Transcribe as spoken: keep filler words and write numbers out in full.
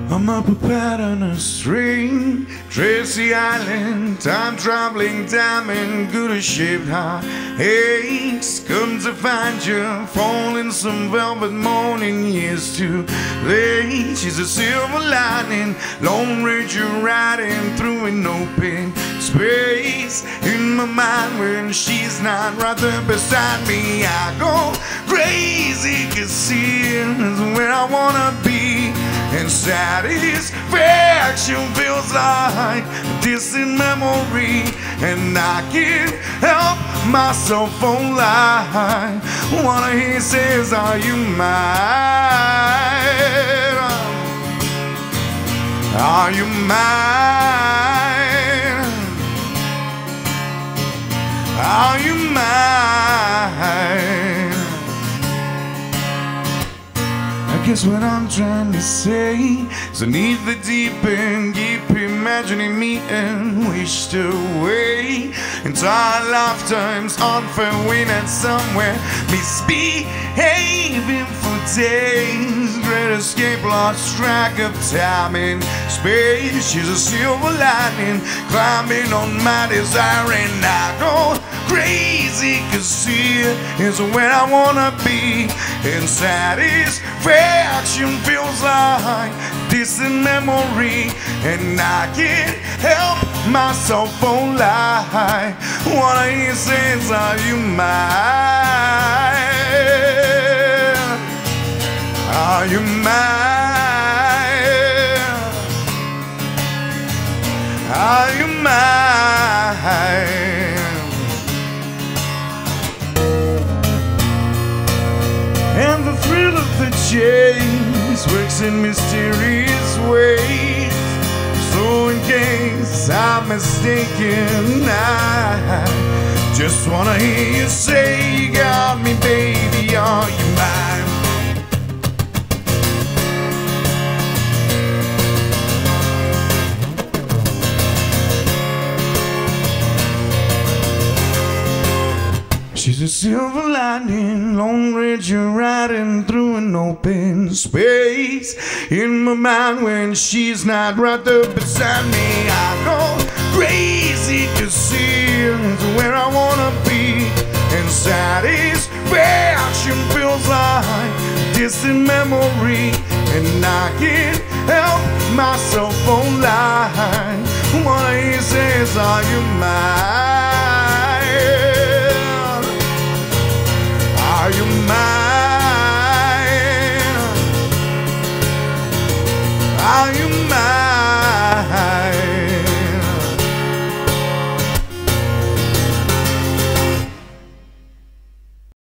I'm up a pattern of string, Tracy Island, time-traveling diamond, good-shaped heart aches. Come to find you, fall in some velvet morning, years too late. She's a silver lining, Lone Ranger riding through an open space. In my mind when she's not right there beside me, I go crazy, 'cause here's where I wanna be. And satisfaction feels like a distant memory, and I can't help myself on lie. One of he says, are you mine? Are you mine? Are you mine? I guess what I'm trying to say is I need the deep end, keep imagining me and wished away entire lifetimes, unfair winning somewhere, misbehaving for days. Great escape, lost track of time and space. She's a silver lining, climbing on my desire, and I go crazy, 'cause here is where I wanna be. And satisfaction feels like distant memory, and I can't help myself on lie. One of he says, are you mine? Are you mine? Are you mine? And the thrill of the chase works in mysterious ways. So in case I'm mistaken, I just wanna hear you say, you got me, baby, are you mine? She's a silver lining, Lone Ranger riding through an open space. In my mind when she's not right there beside me, I go crazy, 'cause here's where I wanna be. And satisfaction feels like distant memory, and I can't help myself on lie. One of he says, are you mine?